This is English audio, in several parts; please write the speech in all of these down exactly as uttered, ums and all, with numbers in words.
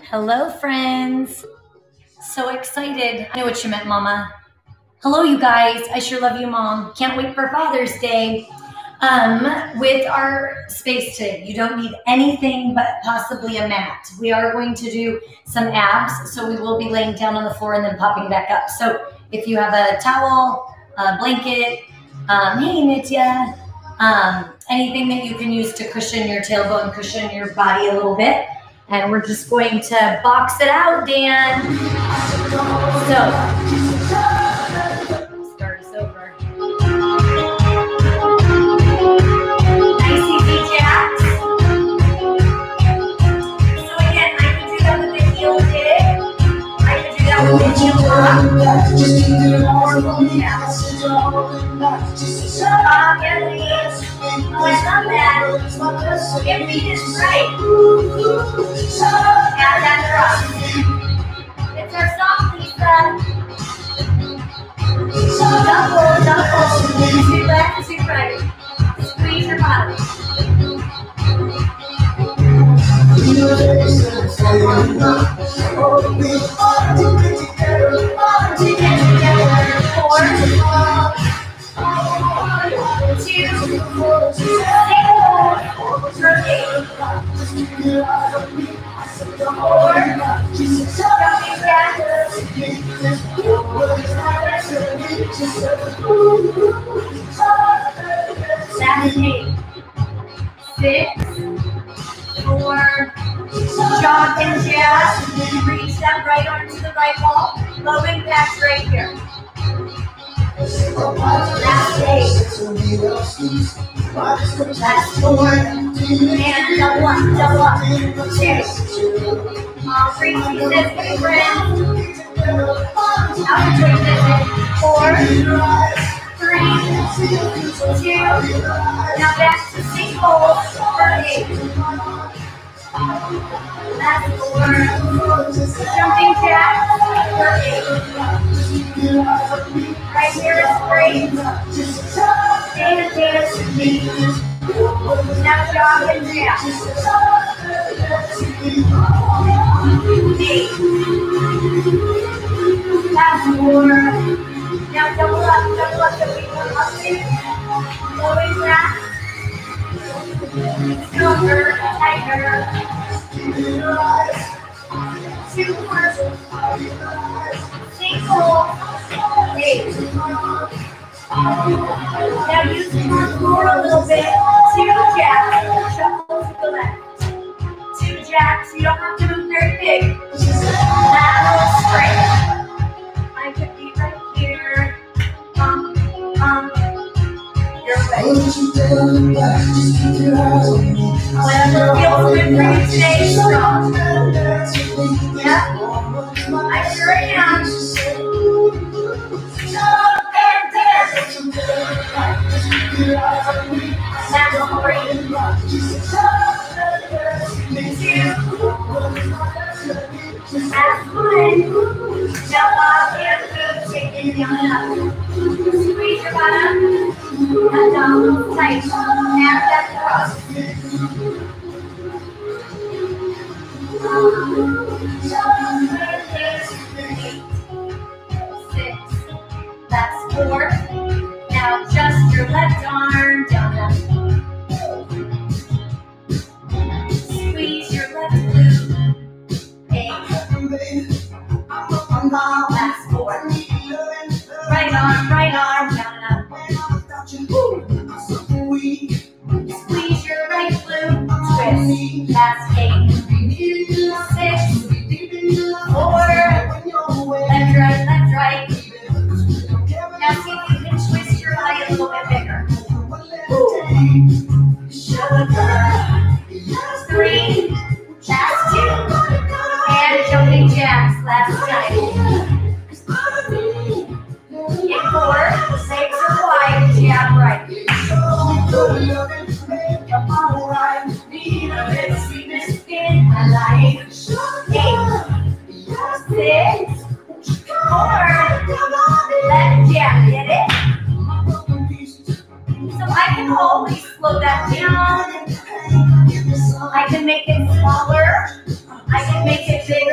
Hello, friends. So excited. I know what you meant, Mama. Hello, you guys. I sure love you, Mom. Can't wait for Father's Day. Um, with our space today, you don't need anything but possibly a mat. We are going to do some abs, so we will be laying down on the floor and then popping back up. So if you have a towel, a blanket, um, hey, Nitya, um, anything that you can use to cushion your tailbone, cushion your body a little bit. And we're just going to box it out, Dan. So, start us over. Nice easy jacks. So again, I can do that with the heel dig. I can do that with the heel drop. Or both jacks. Up and leaves. Oh, I love that. Your feet is right. And that drop. It's our song, Lisa. Double, double. Two left, two right. Squeeze your bottom. Four. Two. Rotate. Four. Jumping back. That's eight. Six. Four. Jog and jab. Reach that right arm to the right wall. Low impact right here. That's eight. That's four. And double up, double up. Two. All three pieces, my friend. Out of position. Four. Three. Two. Now back to single for eight. That's four. Jumping jack for eight. Right here is three. Dance, dance. Now jog and jab. Eight. That's four. Now double up, double up, double up, up two. Going back. Stronger, tighter. Two more. Single. Eight. Now use the floor a little bit. Two jacks. Shuffle to the left. Two jacks. You don't have to move very big. Lateral straight. I could be right here. Um, um. Your way. Whatever feels good for you today, strong. Yep. I sure am. That's three. Two. That's one. Jump off and move, take it down and up. Squeeze your bottom and down tight. And that's cross. Eight. Six. That's four. Now just your left arm down up. Squeeze your left glute. Eight. That's four. Right arm, right arm down and up. Squeeze your right glute. Twist. That's eight. Six. Four. Left, right, left, right. Now see if you can twist your body a little bit bigger. Three. That's two. And jumping jacks last time. In four. Legs are wide. Jab right. Eight. Six. Four. Left jab. Get it? So I can always slow that down. I can make it smaller. I can make it bigger.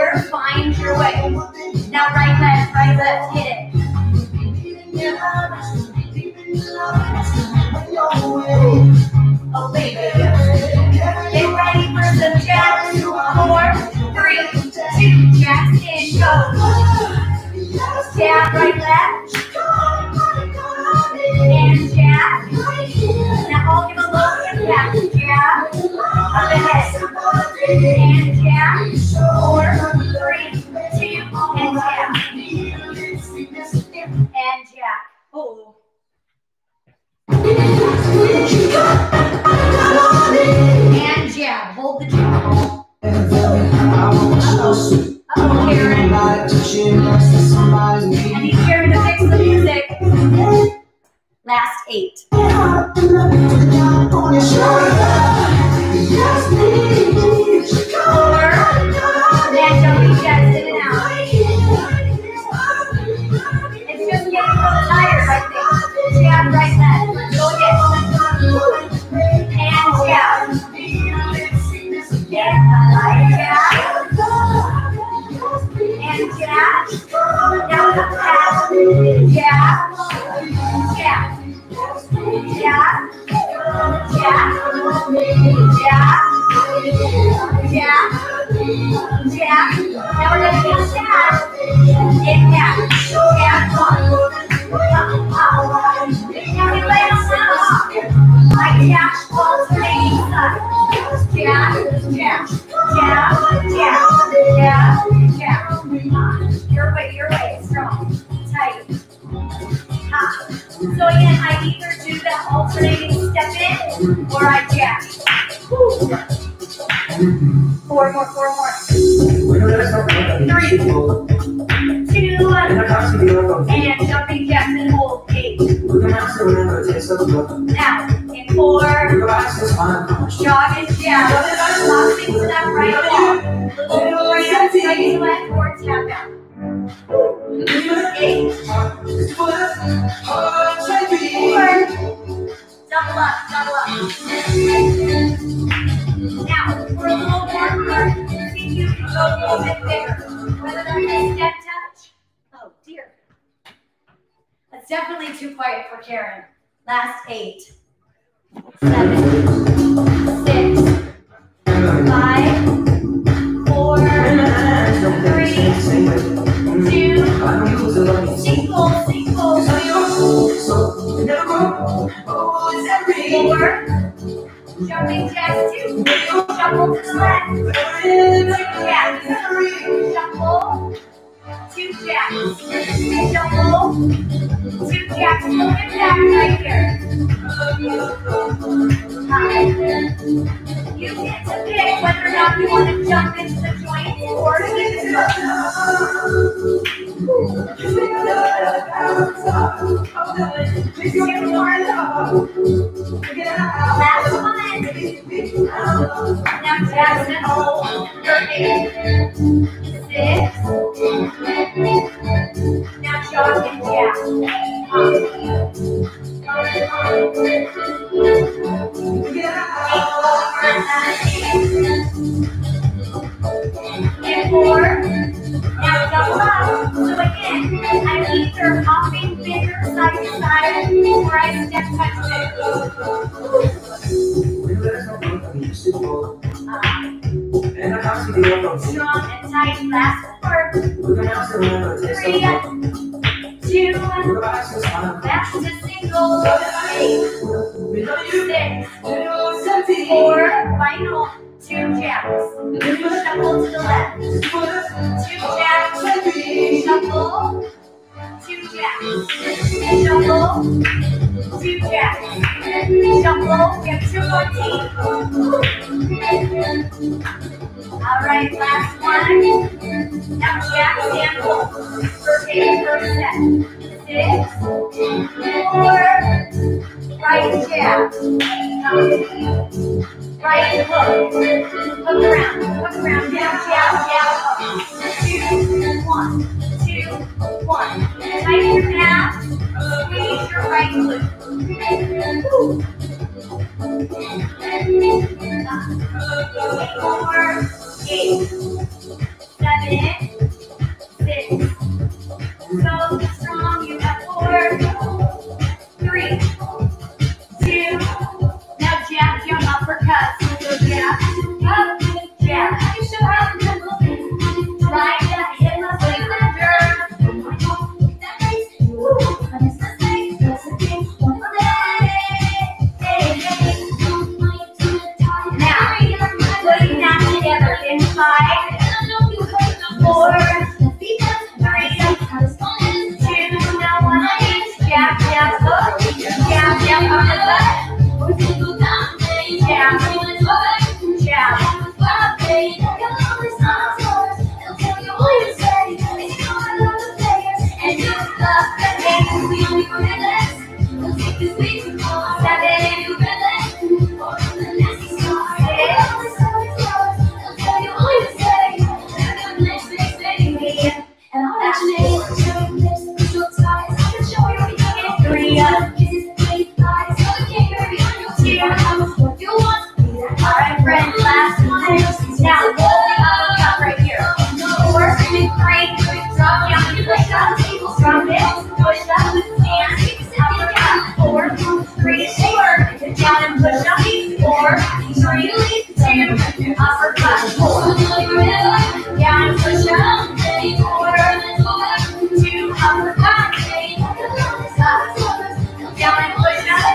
and jab, four, three, two, and jab, and jab. Oh. And jab, hold the jab. Uh-oh. Uh-oh, Karen. I need Karen to fix the music. Last eight. Four. Now jumping jacks in and out. It's just getting a little tired, I think. Jab, right leg. Go again. And jab. And jab. And jab. Now the pass. Jab. Jab. Jab. Jab. Jab. Jab. Jab. Now we're going to do jab. And jab. Jab one. Now we lay on down. Like jab, alternating side. Jab, jab, jab, jab, jab, jab. Your way, your way, strong, tight. Ha. So again, I either do that alternating step in or I jab. Woo. Four more, four more. Three, two, and jumping jacks and hold. Eight. Now, in four, jog and jab. Lock things to that right wall. Little right, straight left, or tap out. Eight. Four. Double up, double up. Now, for a little more, see if you can go a little bit bigger. Whether that's a step touch. Oh dear. That's definitely too quiet for Karen. Last eight. Seven. Six. Five. Four. Three. Two. Single, single. Four. Jumping jacks, two. Shuffle to the left. Two jacks. Shuffle. Two jacks. Shuffle. Two jacks. Look at that right here. You get to pick whether or not you want to jump into the joint or keep it up. Last one. Now Jackson, hold. Eight. Six. Now jog and jab. And four. Now double up. So again, I'm either hopping bigger side to side or I step touch bigger. Strong and tight. Last four. Three. Two. Back to single. Eight. Six. Four. Final. Two jabs. Shuffle to the left. Two jabs. Shuffle. Two jabs. Shuffle. Two jabs. Shuffle. We have two more teeth. All right, last one. Now jab and hold. For eight per set. Six. Four. Right jab. Right hook. Hook around. Hook around. Down, jab, jab, hook. Two, one. Two, one. Tighten your calf. Squeeze your right glute. Four, eight, seven, six. Go strong. You have four, three, two. Now jab, jump, uppercut. So jab, up, jab, up, right, hit the center. Now, putting that together. friends. Last one. Now, hold the uppercut right here. Four, three, drop down, push up, drop it, push up, and uppercut. Four, three, four, down and push up. Four, three, two, uppercut. Four, down and push up. Four, two, uppercut. Down and push up.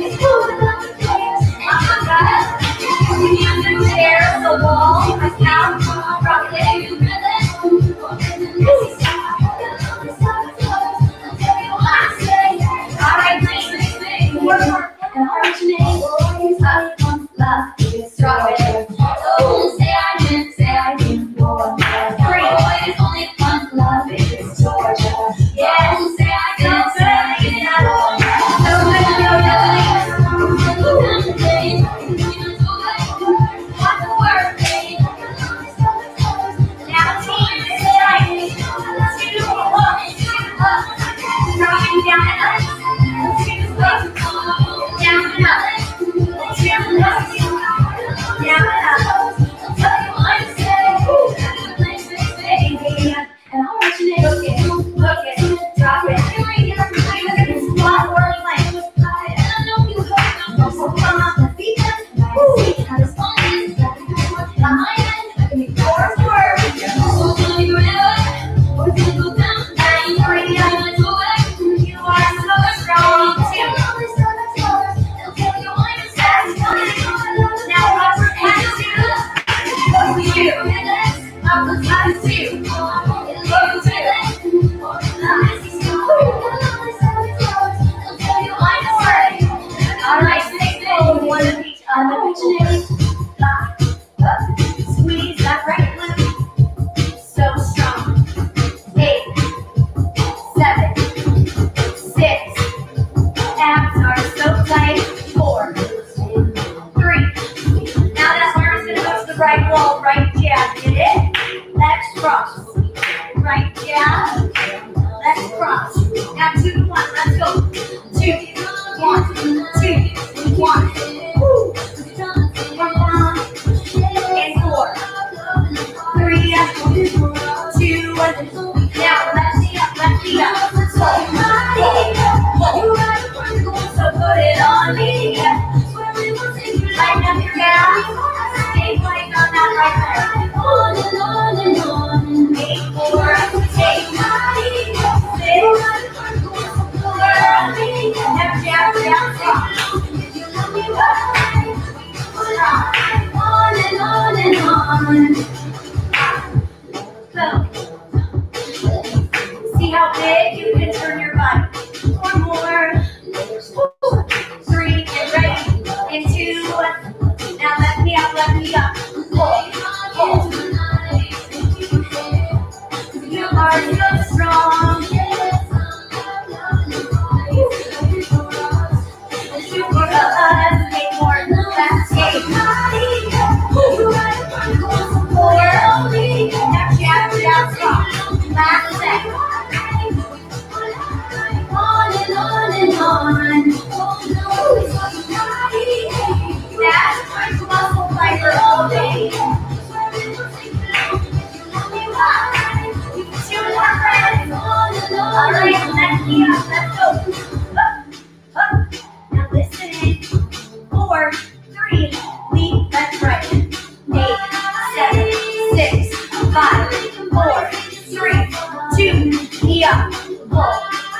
Uppercut. Hands and chair, the wall, count, drop it. Alright, nice. One more. And originate. Up, love, drop it. Oh, say I didn't, say I didn't. Three. It's only fun, love is Georgia. Yeah, say I didn't, say I didn't. So good, so good. One more. Now, team, side. Two, up, up. Dropping down and up. Two, up. Down and up. Two, up. Down and up. And I'll let you know. Look it, look it, drop it. Squat or plank. Also come up the feet. Four, four. You are so strong. Two. Now uppercut two. Go two. Uppercut two. Go two. All right, six hold one of each other. Lock, up, squeeze that right glute. So strong. Eight, seven, six. Abs are so tight. Four, three. Now that arm is gonna go to the right wall. Right jab. Get it? Let's cross. Right jab. Let's cross. Now two to one. Let's go. Two. One, two, one. Woo. One more. And four. Three, two, now left knee up, left knee up. So, so put it on me. Lighten up your gas. Stay playing on that right there. On and on and on. Eight, four, eight, six, four, now jab, jab, stop. On and on and on. So, see how big you can turn your body. One more. Three, get ready. And two. Now left knee up, left knee up. Four. Four. You are so strong. Super us. Eight more. Left eight. Four. Now jab, jab, stop. Last set. On and on and on. That's muscle fiber all day. Two more friends. All right, let's knee up. Let's go. Up, up. Now listen in. Four, three, lead, left, right. Eight, seven, six, five, four, three, two, knee up. Four.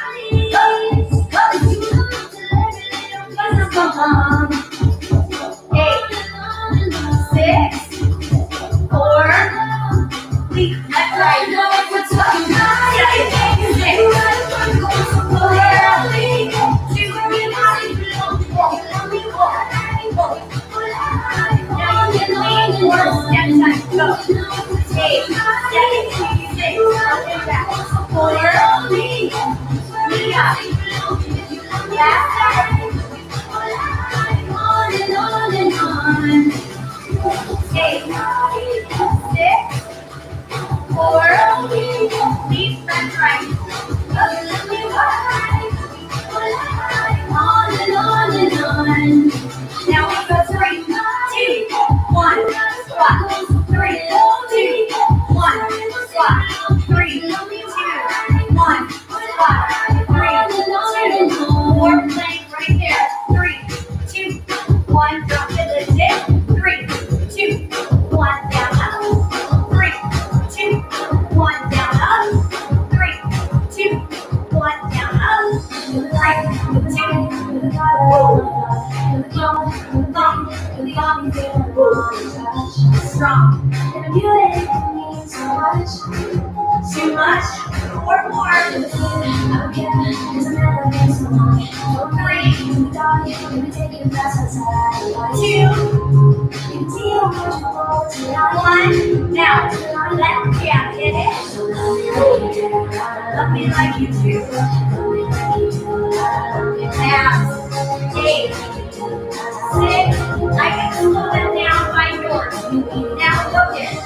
Up, up. Eight, six, four, lead, left, right. Seven, six, four, two, four, four. Now you can lean forward, step time, go. Eight, seven, six, up and back. Four, knee up. Last time. On and on and on. Eight, six, four, lead, left, right. On and on and on. Now we go three, two, one. squat. Three, two, one, squat. Three, two, one, squat. Three, two, four plank right there. Three, two, one, drop it, lift it. Three, two, one, down, up. Three, two, one, down, up. Three, two, one, down, up. Three, two, strong. Too much. Four more. Three, two, one. Now, left jab, hit it. Love me like you do. Abs. Eight. Six. I can slow them down by yours. Now look it.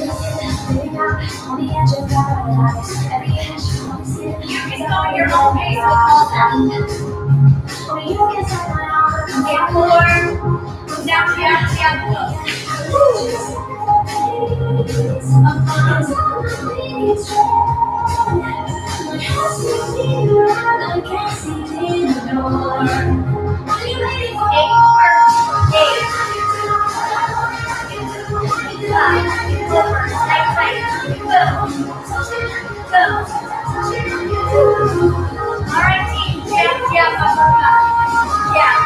You can go at your own pace with all that. Okay, four. Now jab, jab, look. Eight more. Eight. Five. Over. Tight, tight. Go. Go. All right, team. Jab, jab, uppercut. Jab.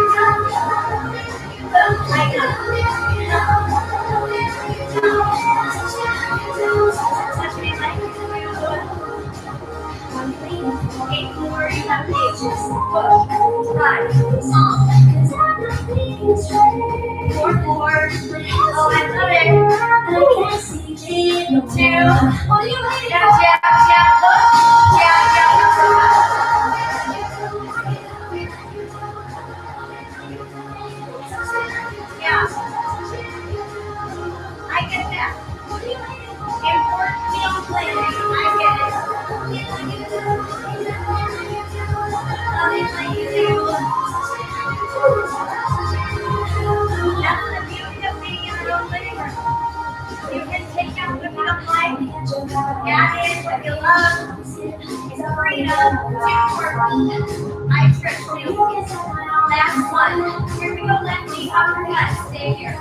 Go. I got touch me like eight more. You have eight. Push. Five. Four more. Oh, I love it. Two. Now jab, jab, look. Jab, jab, yeah. I get that. Important meal planning. I get it. Love it like you do. That's the beauty of being in your own living room. You can take out what you don't like, add in what you love. It's freedom to work. I trust you. Last one. Here we go, lefty uppercut. Stay here.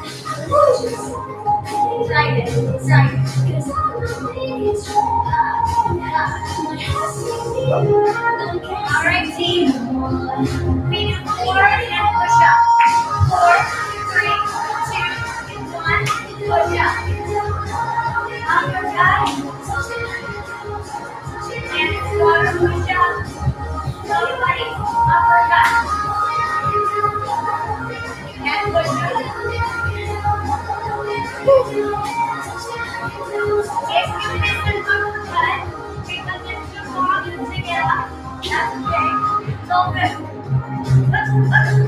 Try it. Try it. All right, team. Feet forward and push up. Four, three, two, one. Push up. Uppercut. And squat or push up. Slow body. Uppercut. And push up. If you miss an uppercut because it's too long to get up, that's okay. It's all good. Let's, let's.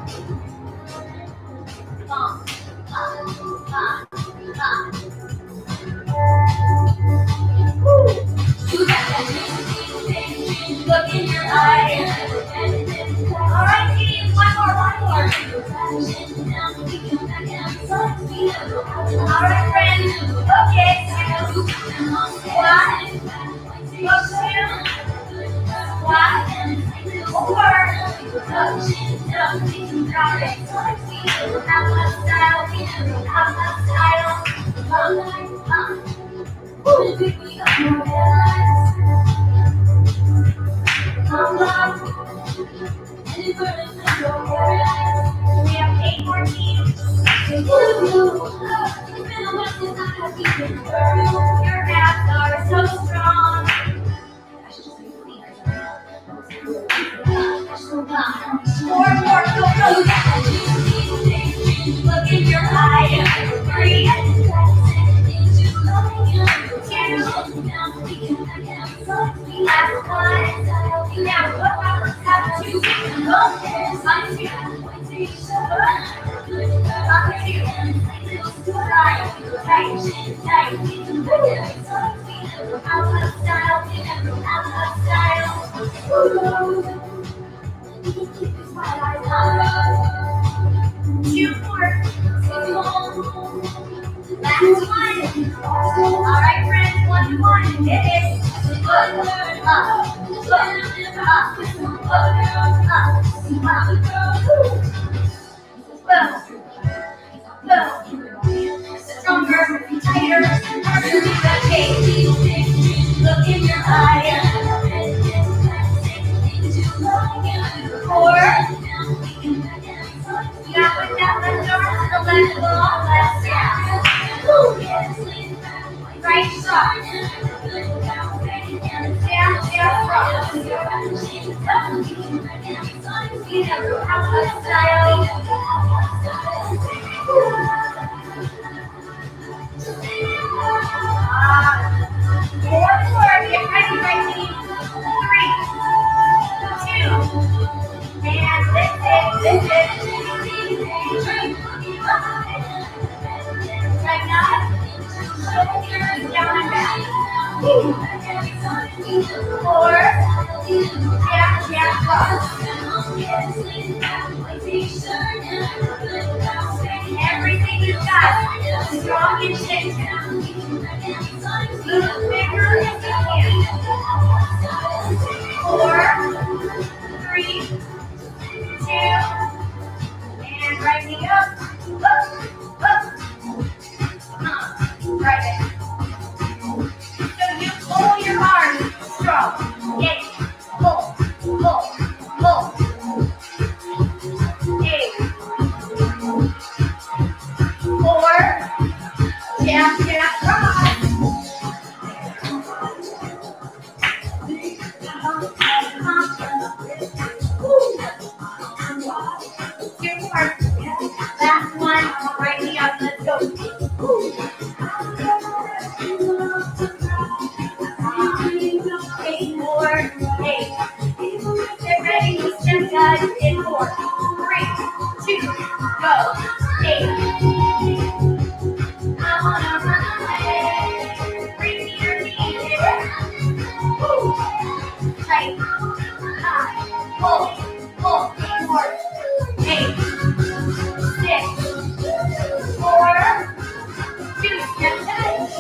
Come, come, come, come. Look in your eyes. All right, team. One more, one more. All right, friends. Okay. One, two, one, four. Got it. Have a style. Have a style. Come, come. Come on. We have eight more teams. Your abs are so strong. Four more. Go, go. Look in your eye. Three. Two. Last one. Now, what about have two? One, two. One, two. Right, right, right. Out of style, out of style. Two more. Last one. All right, friends, one, one. It is up, up, up, up, up, up, up. Boom, boom. Stronger, tighter, harder to rotate. Look in your eye. Four. Now with that left arm to the left ball, left down. Right side. Down, down, cross. You know, house style. Four, four. Get ready, right knee. Three, two, and lift it, lift it. Right now, shoulders down and back. Four, down, down, cross. Everything you've got, strong and shaken. Move bigger if you can. Four, three, two, and right knee up, up, up. Right there. So you pull your arms strong. Eight, pull, pull, pull. Eight, four, jab, jab, cross. Two more. Last one. Right knee up. Let's go. Eight more. Eight. Get ready. Step guys in four. Three, two, go. Eight. I wanna run away. Bring me your knees here. Tight. High. Pull. Pull. Eight more. Eight. Six. Four. Two. Step guys.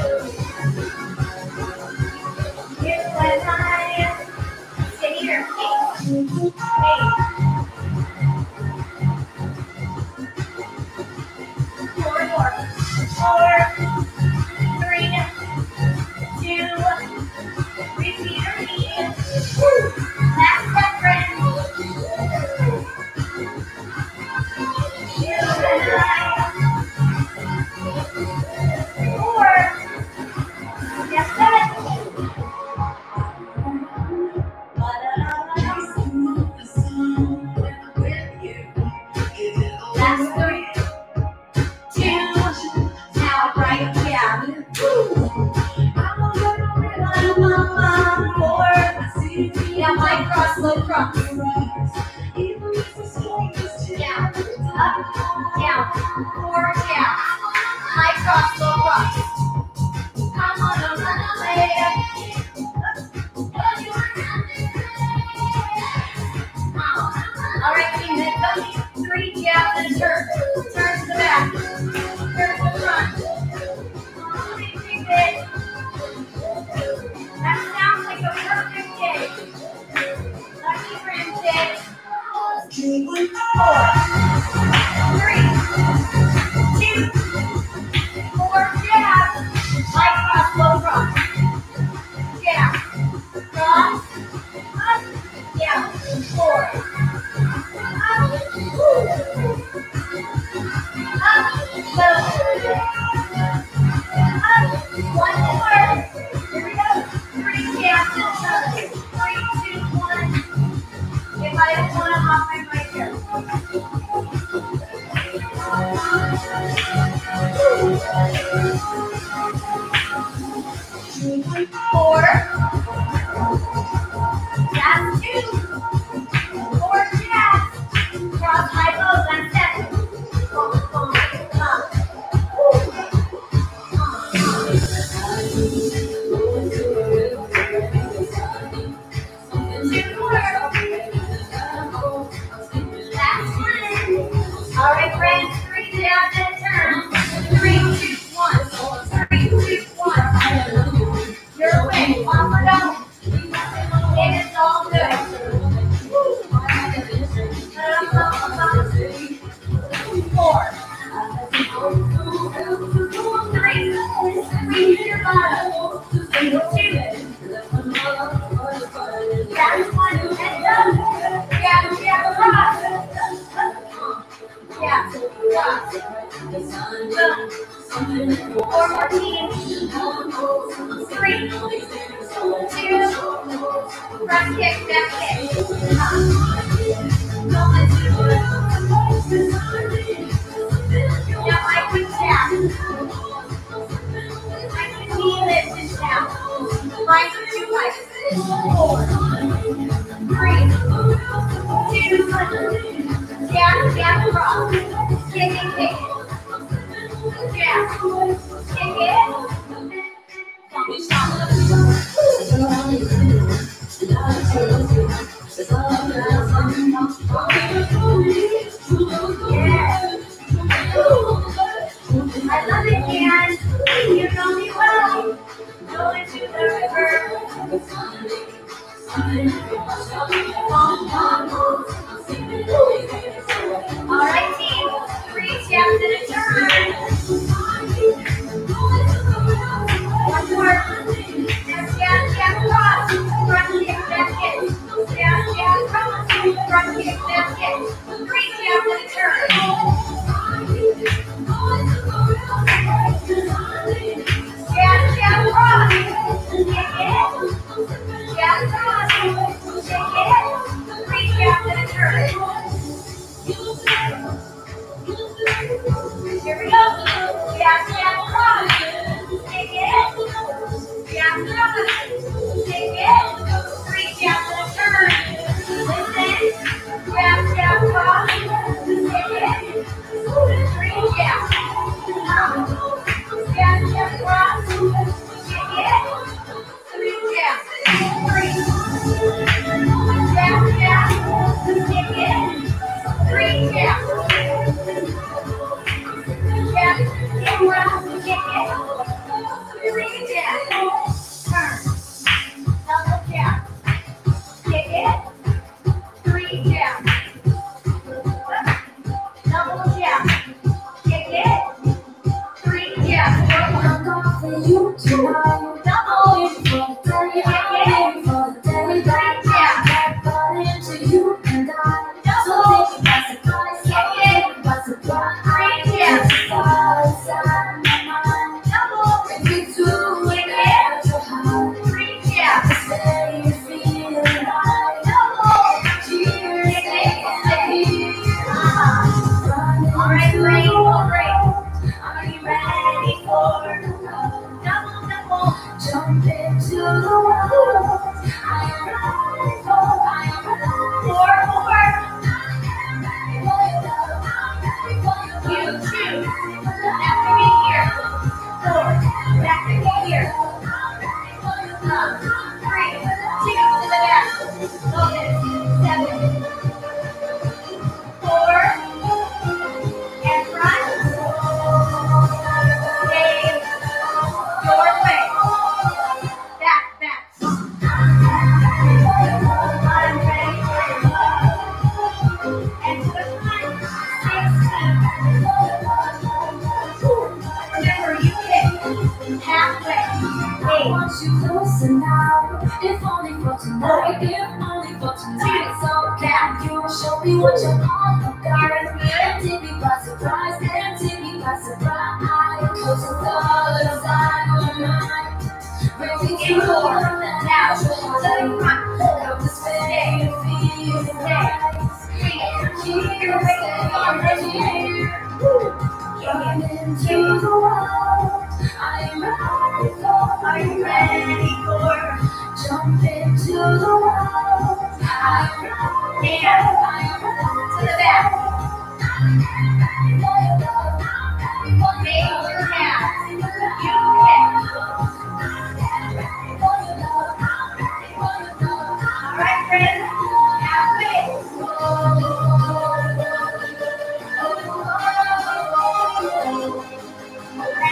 Here's what I stay here. Eight. Eight. Four more. Four. Three. Two. Repeat your knees. Last step, friends. Here's what I. Four. Step seven. Last three, two, now right down. Four, now high cross, low cross. Down, up, down, four, down. High cross, low cross. Come on, run away. All right, team, let's go. Three jabs and a turn. Turn to the back. Turn to the front. Big bit. That sounds like a perfect day. Lucky friend day. Four. Three. Two. Four jabs. Light cross, low cross. Jab. Cross. Up. Down. Four. Up. Up. One more. Here we go. Three jabs and another. Three, two, one. If I don't want to hop my right here. Four. That's two. Four jabs. Cross high low. That's seven. Come, come, come. Two more. Last one. All right, friends. Three jabs and a turn. Three, two, one. Two. That's one. Heads up. Yeah, yeah, cross. Yeah, cross. Boom. Four more teams. Three. Two. Front kick, back kick. Now I can tap. I can knee lift and tap. Line for two lights. Four. Three. Two. Jab, jab, cross. Kick it, kick it. Jab. Kick it. I love it, Dan. You know me well. Go into the river. All right, team. Three steps and a turn. One more. Now jab, jab, cross. Front kick, back kick. Jab, jab, cross. Front kick, back kick. Three steps and a turn. Jab, jab, cross. Kick it. Jab, cross. Kick it. Three jabs and a turn. Here we go. Jab, jab, cross. Kick it. Jab, cross. Kick it. Three jabs and a turn. Listen. Jab, jab, cross. Kick it. Three jabs. Jab, jab, cross. Kick it. Three jabs. Three. Jab, jab. Kick it. Three jabs. Jab, jab, cross. Kick it. Three jabs. Turn. Double jab. Kick it. Three jabs. Double jab. Kick it. Three jabs. I'm gonna for you tonight. Double. For the day I live, for the day that I got into you and I. So take it by surprise, take it by surprise. Three jabs. Inside my mind, Double. if you do it at your heart, Three jabs. say you feel right. Double. Cheers, Kick it. say All right, great. All right. Are you ready for double, double? jump into the world. I am ready for, I am ready Four, four. for You choose. Back to me here. Four. Back to me here. Up. Three. Two to the back. Bonus. Seven. Four. And front. Dave. Your way. Back, back. I'm ready for your love. And to the front. Sixteen. Remember, you kick halfway. I Eight. want you closer now, if only for tonight, if only for tonight. So can you show me what you're all about? And take me by surprise, and take me by surprise. Cause it's all inside my mind. Ready to In four. love and Now, now to the front. love this way, it feels nice. Three. Keep You're ready. You're ready. here. Run into the world. I am ready for, Are you ready for jump into the world. I am ready for, I am to ready the back? for your love. Major half. You kick. All right, friends. Halfway. All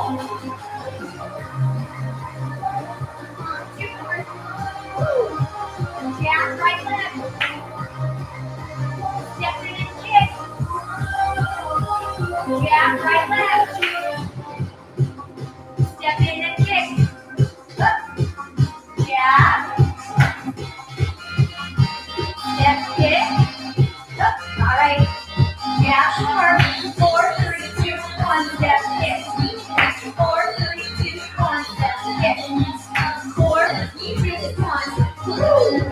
Jab, right left. Step in and kick. Jab, right left. Step in and kick. Up. Jab. Step, kick. Up. All right. Jab, four. Four, three, two, one. Step, kick. Four, three, two, one. Step, kick. Four, three, two, one.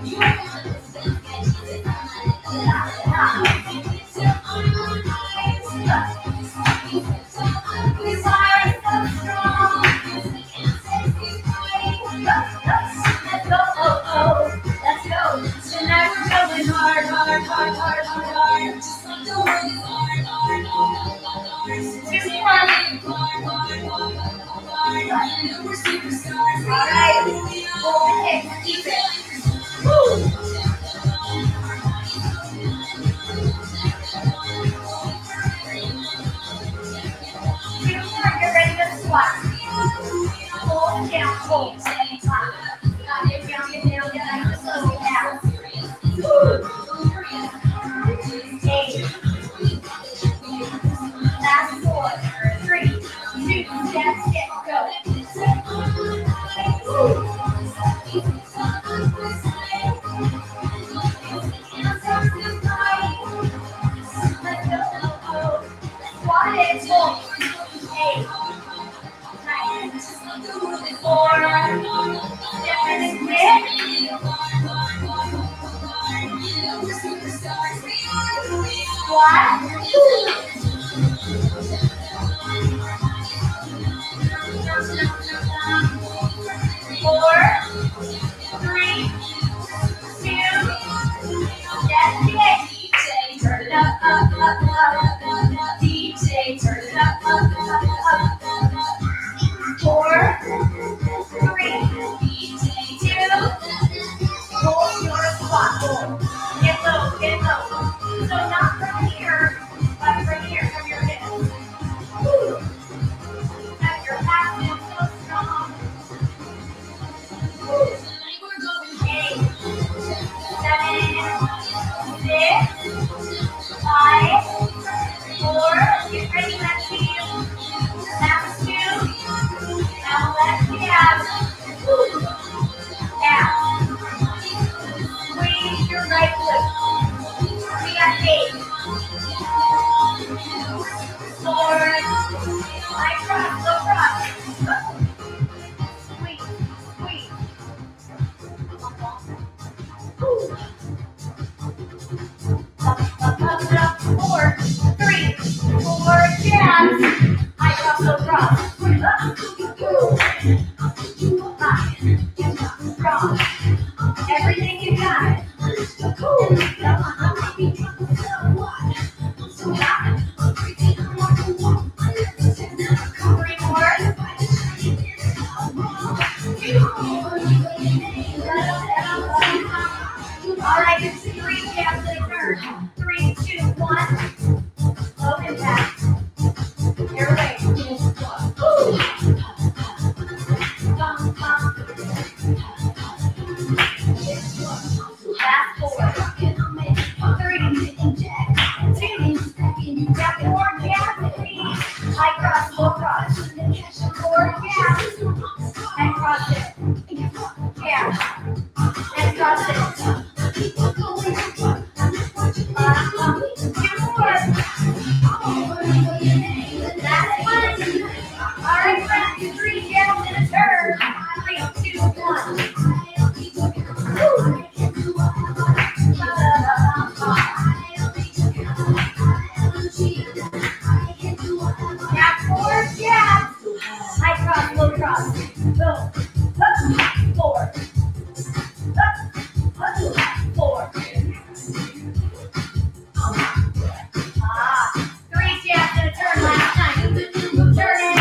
Turn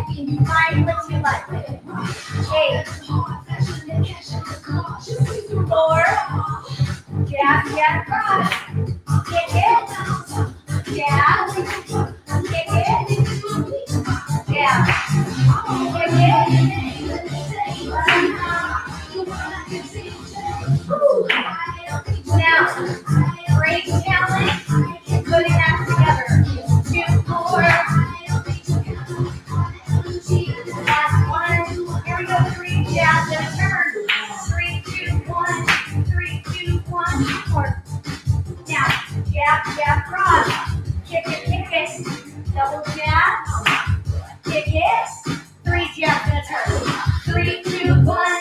Find what you like. Eight. Four. Jab, jab, cross. Kick it. Jab. Kick it. Jab. Kick it. Now, great challenge. Putting that together. Two, four. Last one. Here we go. Three jabs and a turn. Three, two, one. Three, two, one. Four. Now, jab, jab, cross. Kick it, kick it. Double jab. Kick it. Three jabs and a turn. Three, two, one.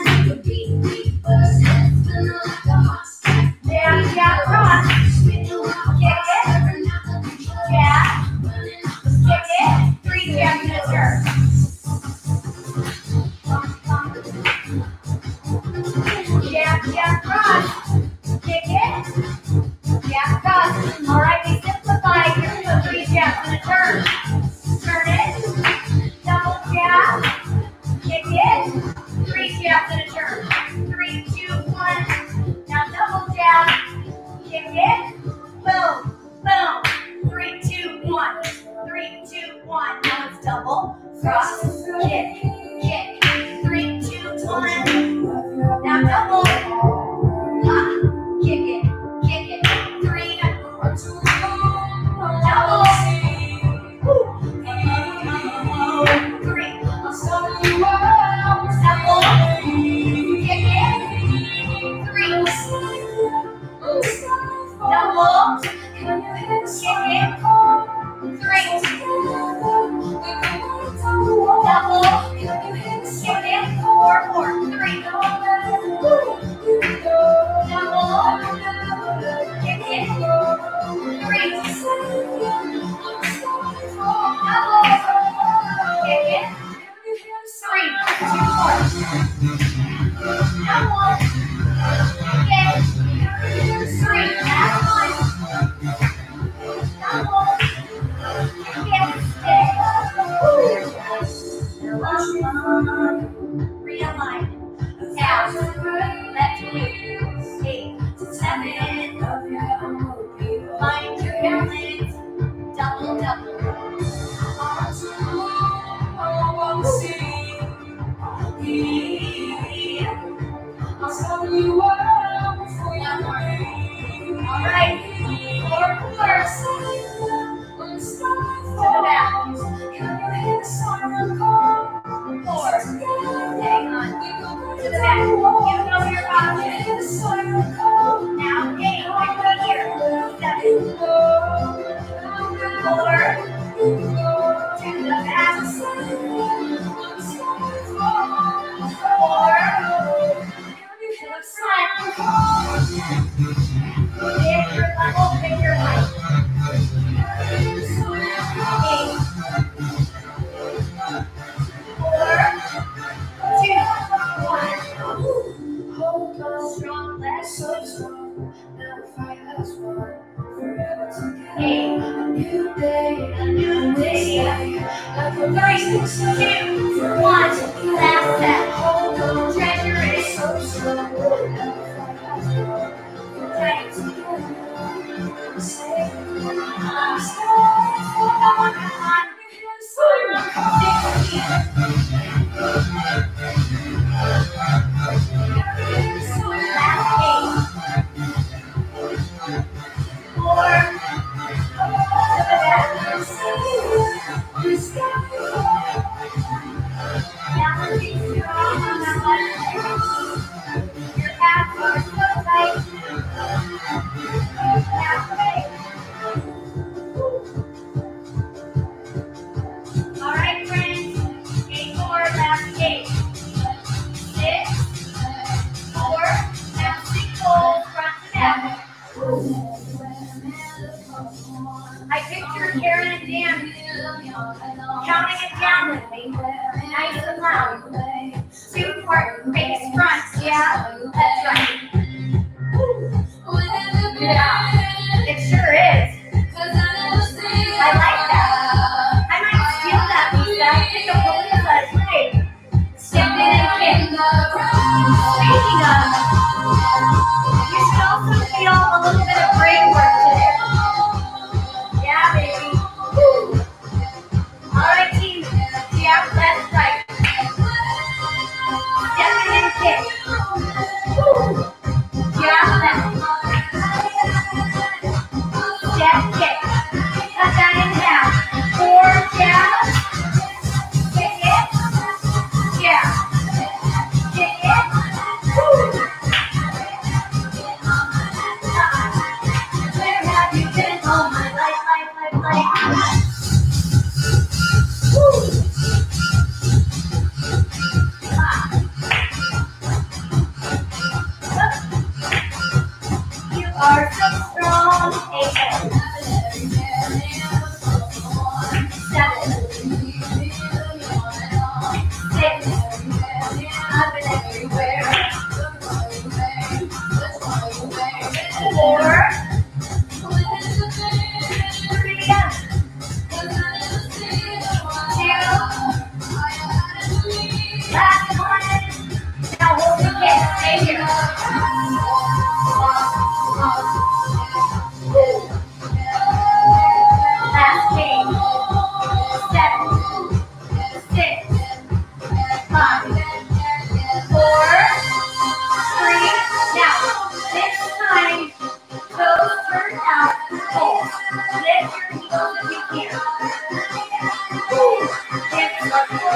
Jab, jab, cross. Kick it. Jab. Kick it. Three jabs and a turn. Jab, jab, cross. Kick it. Jab, cross. All right, we simplify. Here we go. Three jabs and a turn. Turn it. Double jab. Kick it. Three jabs and a turn. Three, two, one. Now double jab. Kick it. Boom. Boom. Three, two, one. Three, two, one. Now it's double. Cross. Kick. Kick. Three, two, one. Now double. Ha. Kick it. Kick it. Three. Double. Woo. Three. Double. Kick it. Three. Double. Kick it. Three. Double. Kick it. Four. Four. Three. Double. Kick it. Three. Double. Kick it. Three. Two. Four. Double. Kick it. Three. Last one. Double. Kick it. Realign. Now, let's move. Eight, seven. Find your balance. Double, double. I'll tell you what before you leave. All right. Four, four. To the back. Four. Hang on. To the back. You know your options. Now, eight. Right here. Seven. Four. To the back. Four. To the front. Pick your level, pick your height. Eight. Four. Two. One. Strong legs. So strong. Never fight us one. Forever together. Eight. A new day. A new day. Three. Two. One. Last set. Treasure is so strong. Right. Say, I'm sorry. Come on, come on. Sixteen. Last eight. Four. To the back. Balancing strong on that left leg. Your abs are so tight. Halfway. All right, friends. Eight more, last eight. Six, four, now six hold, front to back. I picture Karen and Dan counting it down with me. Nice and loud. Two, four, face front. Yeah, that's right. Yeah, it sure is. I like that. I might steal that, Lisa. Take a photo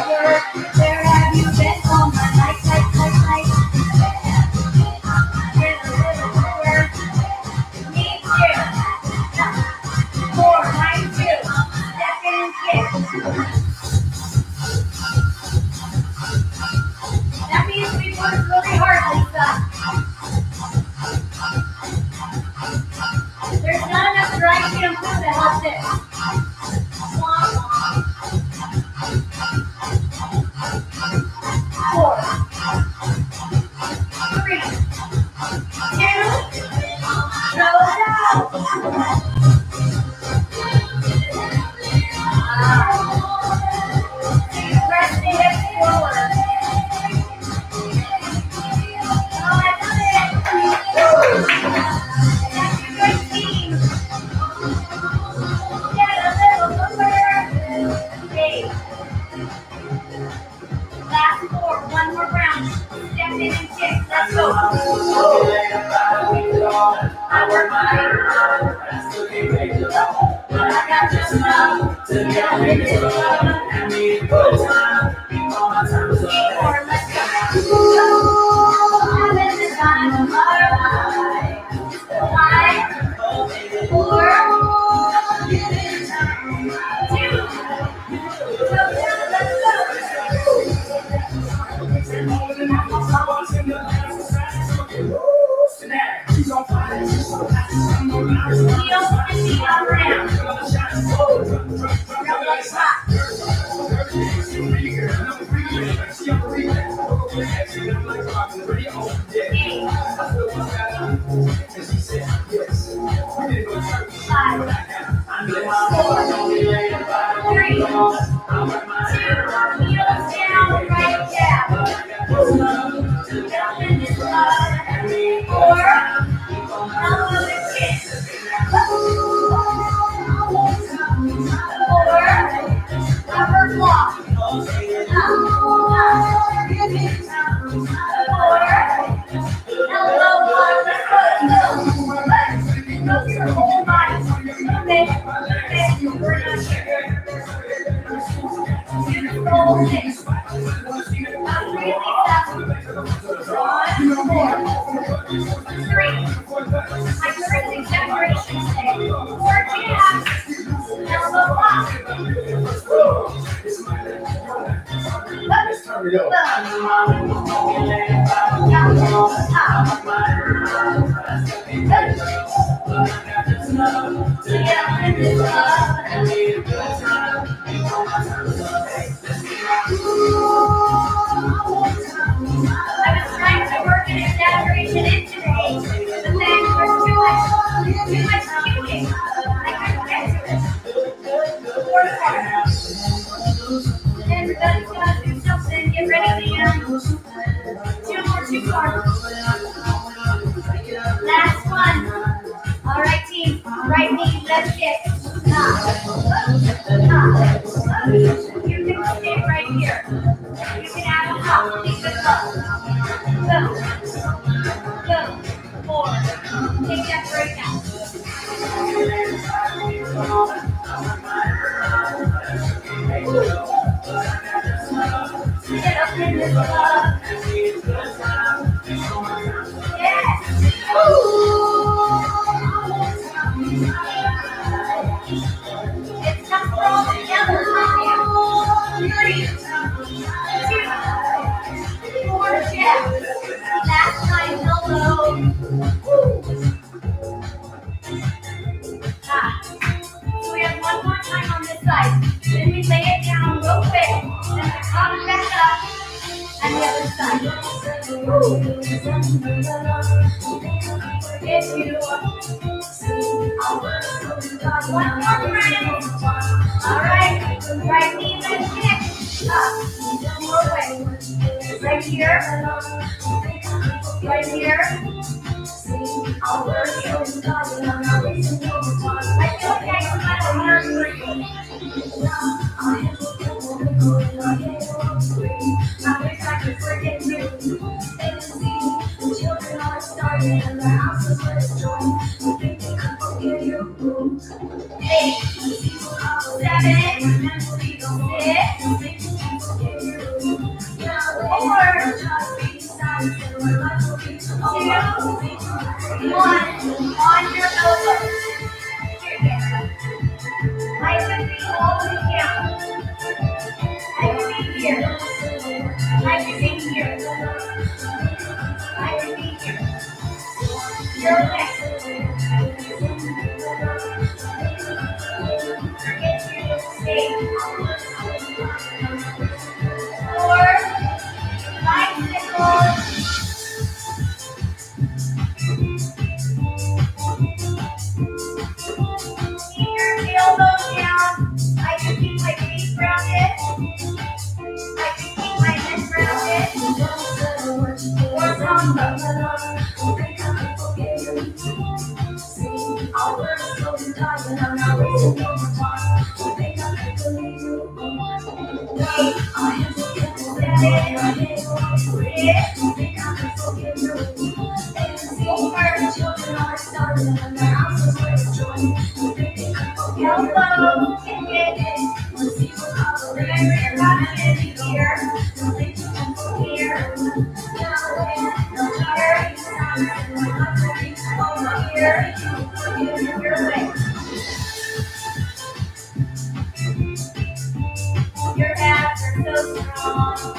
Where have you been all my life, life, life, life? Here's a little word. Need you. Four, nine, two. Step in and kick. That means we work really hard, Lisa. There's not enough dry shampoo to help this. One, four, three, two, go down. Press the hips forward. Oh, I love it. That's a good team. Get a little over. Eight. Last four. One more round. Step in and kick. Let's go. I work my rest to be paid up. But I got just enough to get me to love and me a good time before my time is up. Eight more. Let's go. I'm in the time of my life. Five, four, two, go down. Let's go. We don't want to see our round. No, let's rock. Five, four, three, two, heels down, right jab. Jump in this love. Four, elbow to kick. Four, upper block. Up, up. Four, elbow block. Let's go. Go your whole body. Okay. Okay. We're not here. Beautiful six. Up really fast. One, four, three. I heard the exaggeration today. Four jabs. Elbow block. Up, up. I was trying to work an exaggeration in today, but then there was too much, too much cueing. I couldn't get to it. Four parts. Everybody's got to do something. Get ready to um, two more two parts. Last one. All right, team. Right knee, left kick. Top. Top. You can stay right here. You can add a hop. Leave it up. Go. Go. Four. Take that break out. Get up in this love. Yes. It's time for all together right now. Three, two, four, jab. Last time, elbow. Ah. So we have one more time on this side. Then we lay it down real quick. Then we come back up. And the other side. If you one more round. All right. Right knee, left kick. Up. More way. Right here. Right here. I'll work you. I feel like I can have a heart breathing. I wish I could forget you. The children are starving and their house is destroyed. You think they could forget you? Eight, seven, six, one. On your elbow. I could be all the way down. I could be here. I could be here. I could be here. Your legs. Forget your state. Four. Bicycles. Keep your elbows down. I can keep my feet grounded. I can keep my head grounded. Or combo. I'll learn so you die, and I'm not wasting no more time. So think I can believe you. Wait, I am so careful that I think I can forgive you. And see, the children are starting, and the house is where it's joined. You think they can forgive you. Elbow, and get it. Let's see what I'll remember. You're not going to be here. Don't think you can forgive. Now, no here. Over here. Your way. Your abs are so strong.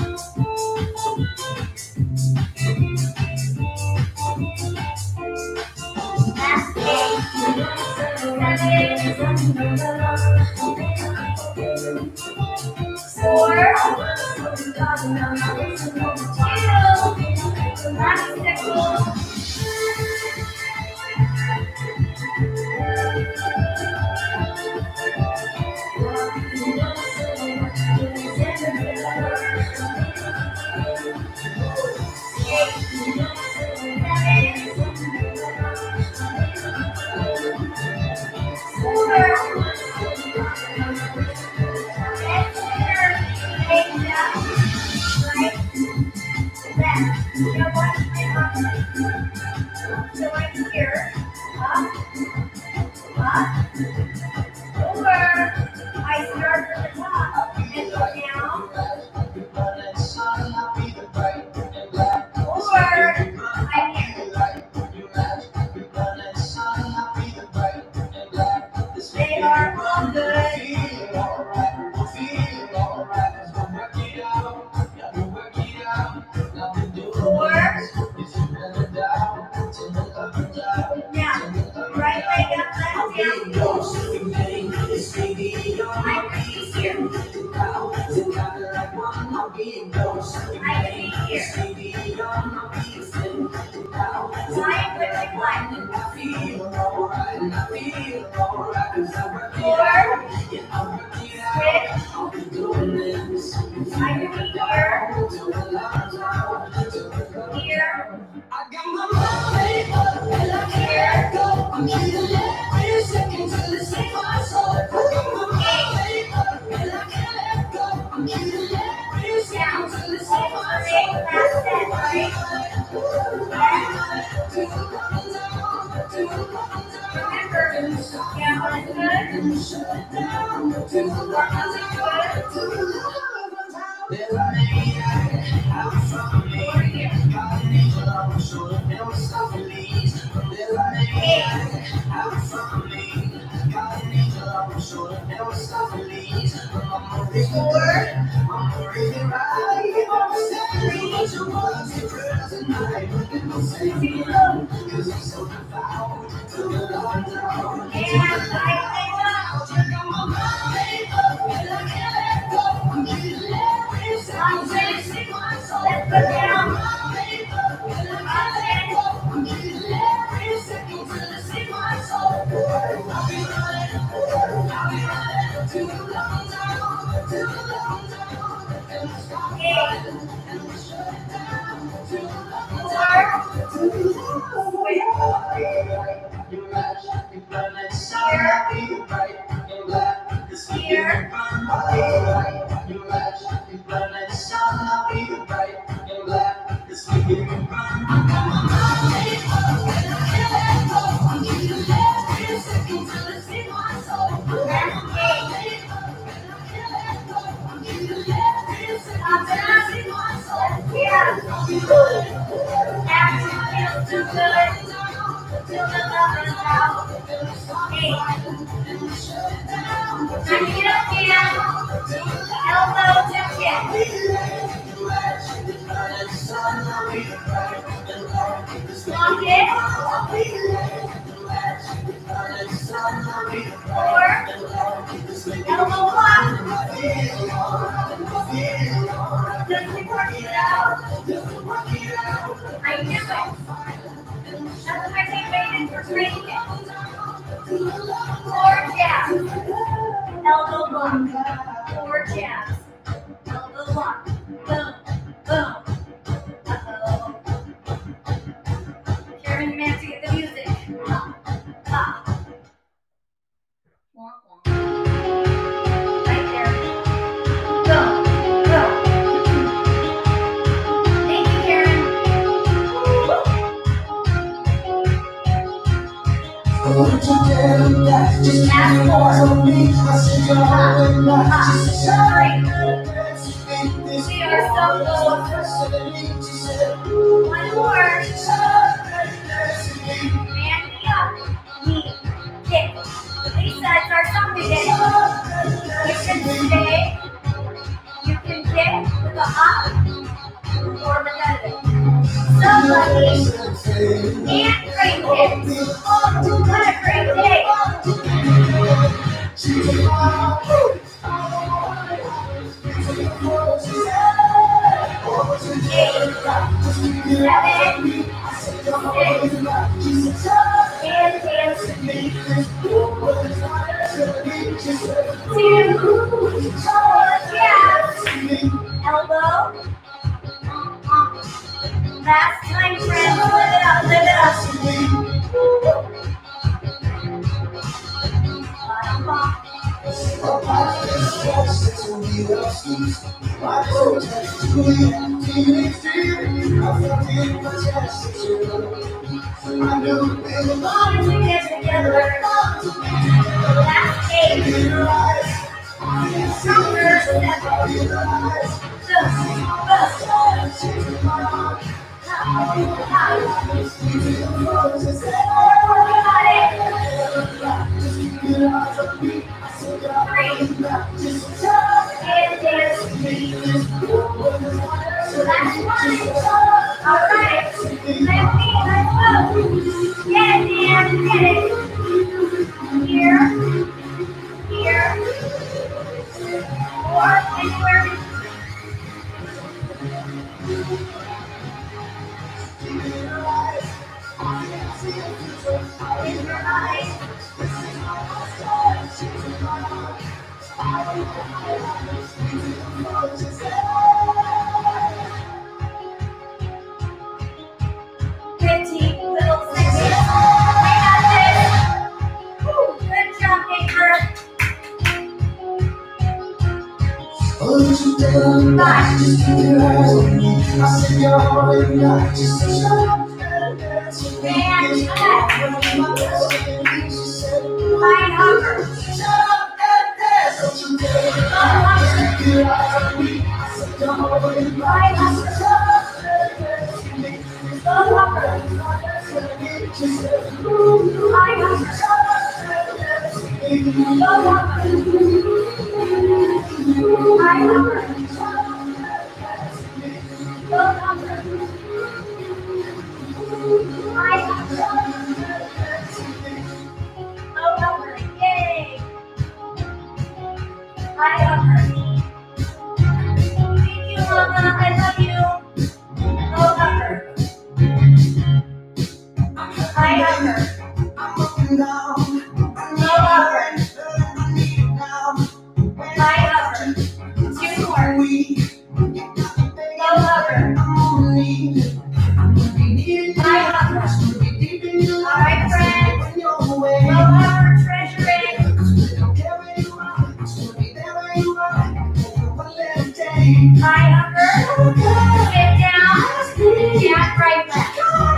Last eight, seven, four, two, bicycle. So I'm here, up, up, over. I start from the top and go down. Over. I can't. They are all good. Four. Now, right leg up, left down. I can be here. I can be here. Time with my life. Four. Switch. I can be here. Here. I got my mind up and I can't go. I'm keeping every second till it's in my soul. I got my mind up and I can't let go. I'm keeping every second till it's in my soul. That's it, right? Remember, down is good. Up is good. Let's go down. Here. Here. Action feels too good. Till the love is out. Eight. Time to get up, Jan. Elbow to kick. Lock it. Four. Elbow lock. Just work it out. I knew it. That's why they waited for training it. Four jabs. Elbow lock. Four jabs. Elbow lock. Boom. Boom. Uh-oh. Karen, you may have to get the music. Ah. Ah. Right there. Go. Go. Thank you, Karen. Just ask for me. I see you all in my Sorry. We are so close. One more. And knee up. Knee. Kick. Lisa, it's our song today. You can stay. You can kick with a hop or repetitive. Somebody and great kicks. What a great day. Eight, seven, six, and dance. Two, four, jabs. Elbow. Last time, friends. Lift it up, lift it up. Bottom bump. Long as we get together. Last eight. Stronger seven. Go, go. Got it. Three. And dance. Last one. All right. Let's be, let's go. Get it, Dan. Get it. Here. Here. Four. Anywhere. In your eyes. Fifteen little seconds. I got this. Woo, good job, Paper. Five. And cut. Line hover. Line hover. Slow hover. Line hover. Slow hover. Line hover. Slow hover. Line hover. Slow hover. Yay. Line hover. Thank you, Mama. I love you. Slow hover. Line hover. Slow hover. Line hover. Two more. Slow hover. Line hover. All right, friends. Slow hover, treasure it. Line hover. Sit down. Jab right left.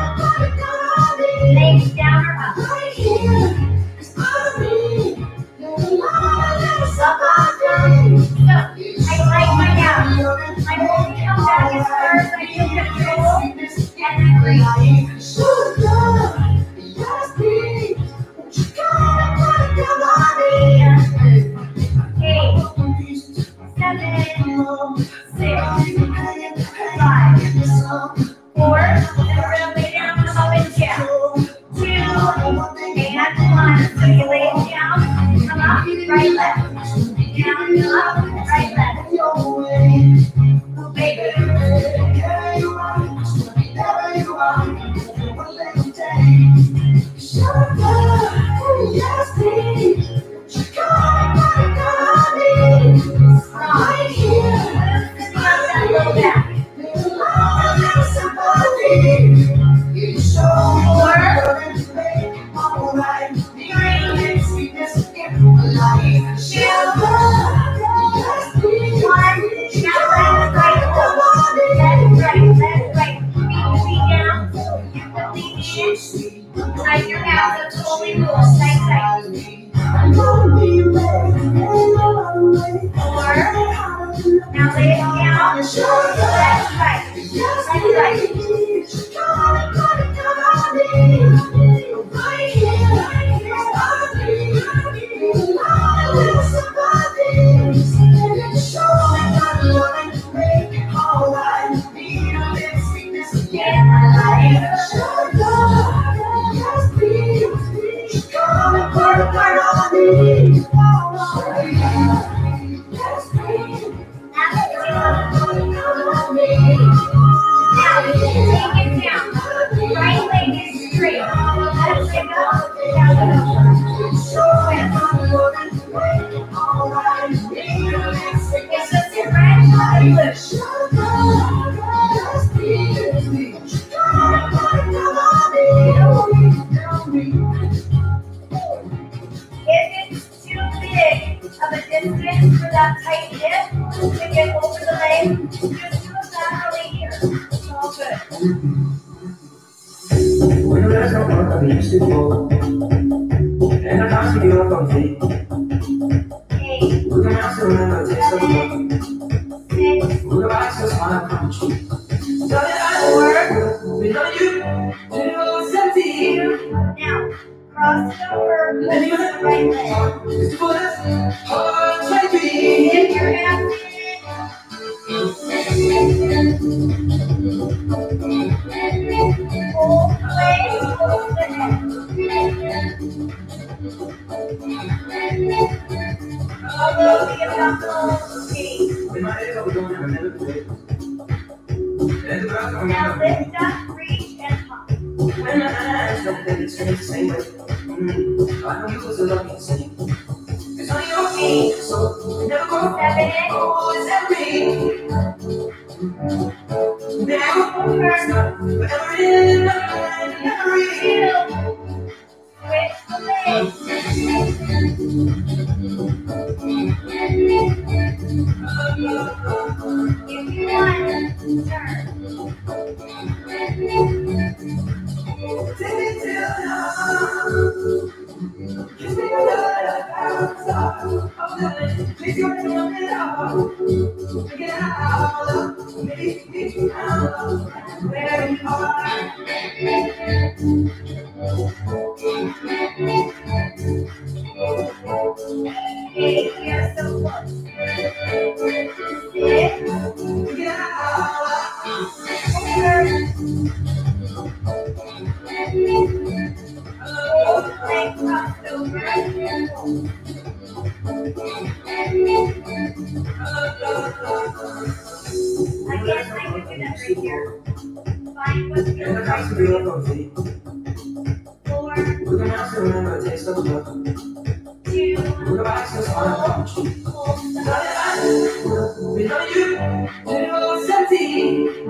Legs down or up. So, I like my down. I'm holding it back as far as I can. like sugar. Yes, me. You gotta put it on me. Eight, seven, six, five, four, and we're gonna lay down come up and down. Two, and one. So you lay it down, come up, right, left. Down, come up, right, left. Baby. Yeah, you are. Wherever you are. One little day. Sugar. Yes, me. You gotta put it on me. Right here. Come up that little back. Tight your mouth, so slowly move. Tight, tight. Four. Now lay it down. Left, right. Left, right. Now take it down. Right leg is straight. Left leg up. Down. It's a stretch and push. If it's too big of a distance for that tight hip to get over the leg, just do it laterally here. It's all good. Bueno, ya se va a viste todo. En la casa que yo conté. Eight, Look at my son and take some six, Look at my son's on a punch. Tell me I work. We love you. Two seventeen. now cross it over with the right leg. It's for us. Heart like me. If you're absent, hold the leg, hold the head. Although the abdominal eight. We might end up doing a minute today. Now lift up, reach, and pop. When my eyes don't think it's the same way. Mm, I know you was a lucky same. It's on your feet, so you never go. Seven, Oh, is that me? Now, forever in my mind, memory. two, switch the legs. If you want, turn. Take me till now. Kiss me another thousand. I'm done. Please go to me now. Take it out. Maybe it's out. Where you are. Eight, you're so close. Six, Take it out. turn. Hold the leg crossed over. Again, I can do that right here. Find what And the feels cops right will be for up you. on feet. Four, Look at my son and take some look. two, Look at my son's on a punch. hold the We love you. Two seventeen.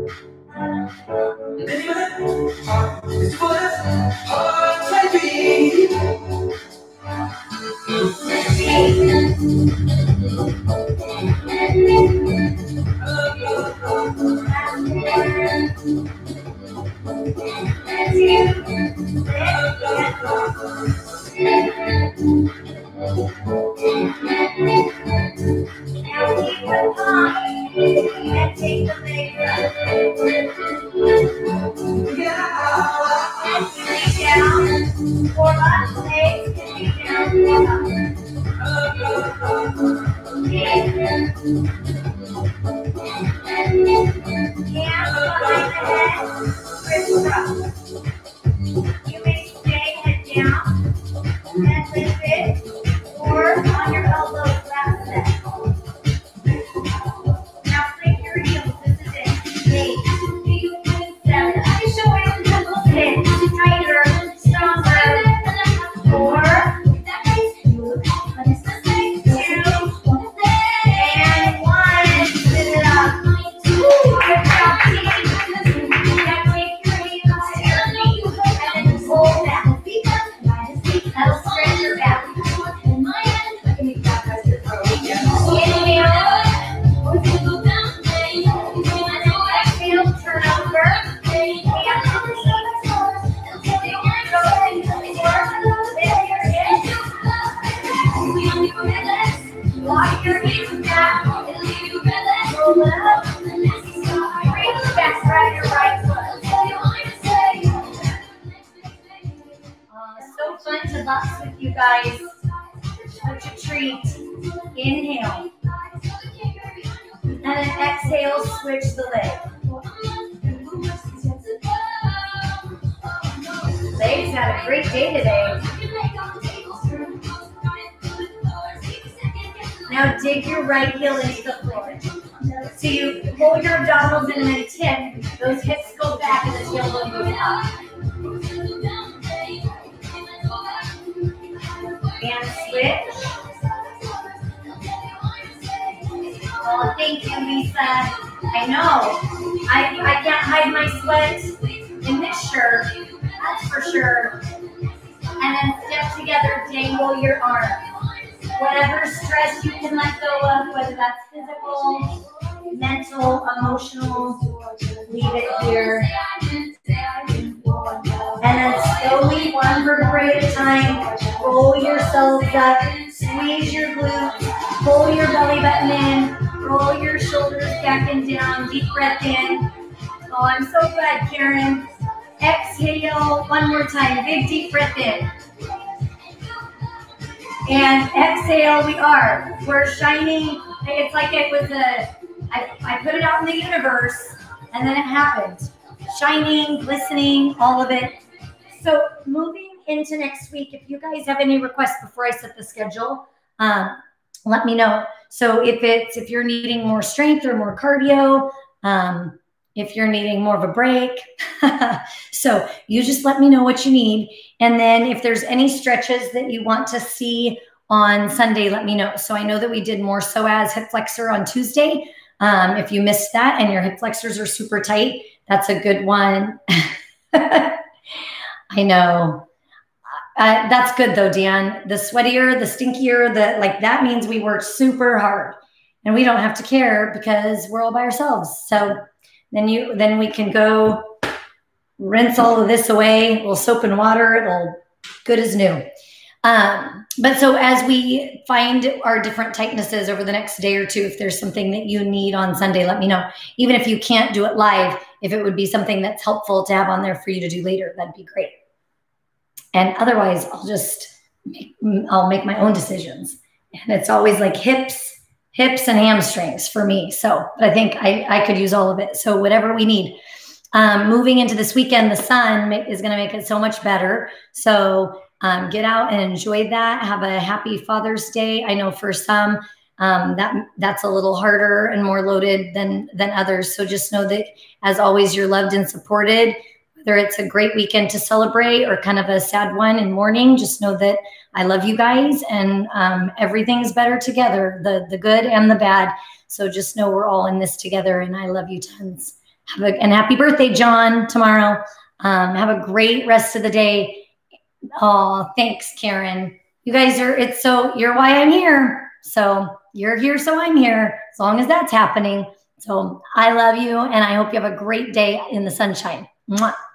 Anyway, it's for us. Heart like me. And take the leg up. Yeah. guys. Such a treat. Inhale. And then exhale, switch the leg. Legs had a great day today. Now dig your right heel into the floor. So you pull your abdominals in and then tip. Those hips go back and the tail will move up. And switch. Oh, thank you, Lisa. I know. I, I can't hide my sweat in this shirt. That's for sure. And then step together, dangle your arms. Whatever stress you can let go of, whether that's physical, mental, emotional, leave it here. And then slowly, one vertebrae at a time, roll yourselves up, squeeze your glutes, pull your belly button in, roll your shoulders back and down, deep breath in. Oh, I'm so glad, Karen. Exhale, one more time, big deep breath in. And exhale, we are. We're shining. It's like it was a, I, I put it out in the universe, and then it happened. Shining, glistening, all of it. So moving into next week, if you guys have any requests before I set the schedule, um, let me know. So if it's, if you're needing more strength or more cardio, um, if you're needing more of a break, so you just let me know what you need. And then if there's any stretches that you want to see on Sunday, let me know. So I know that we did more psoas hip flexor on Tuesday. Um, if you missed that and your hip flexors are super tight, that's a good one. I know. Uh, that's good though, Dan. The sweatier, the stinkier, the like that means we worked super hard and we don't have to care because we're all by ourselves. So then you, then we can go rinse all of this away. A little soap and water. It'll good as new. Um, but so as we find our different tightnesses over the next day or two, if there's something that you need on Sunday, let me know. Even if you can't do it live, if it would be something that's helpful to have on there for you to do later, that'd be great. And otherwise, I'll just make, I'll make my own decisions. And it's always like hips, hips and hamstrings for me. So, but I think I, I could use all of it. So whatever we need. Um, moving into this weekend, the sun is going to make it so much better. So um, get out and enjoy that. Have a happy Father's Day. I know for some um, that that's a little harder and more loaded than than others. So just know that, as always, you're loved and supported. Whether it's a great weekend to celebrate or kind of a sad one in mourning, just know that I love you guys, and um, everything's better together, the the good and the bad. So just know we're all in this together, and I love you tons. Have a, and happy birthday, John, tomorrow. Um, have a great rest of the day. Oh, thanks, Karen. You guys are, it's so, you're why I'm here. So you're here, so I'm here, as long as that's happening. So I love you, and I hope you have a great day in the sunshine. Mwah.